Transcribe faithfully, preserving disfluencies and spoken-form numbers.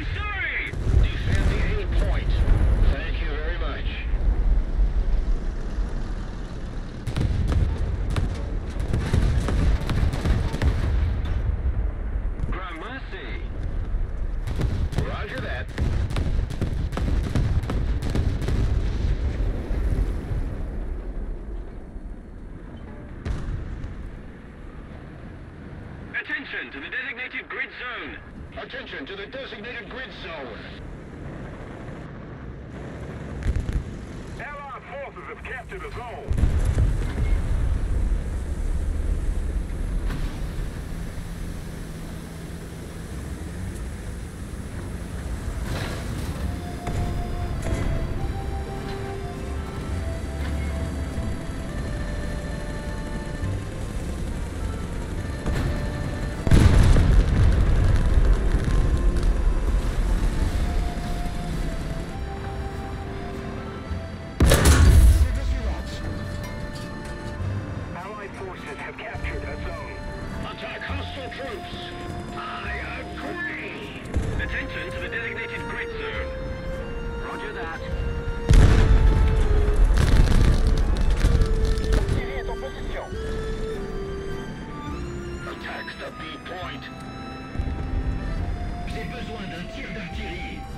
Incendiary! Defend the A point. Thank you very much. Gramercy! Roger that. Attention to the designated grid zone! Attention to the designated grid zone. Allied forces have captured a zone. Forces have captured a zone. Attack hostile troops. I agree. Attention to the designated grid zone. Roger that. Il est en position. Attaque the B point. J'ai besoin d'un tir d'artillerie.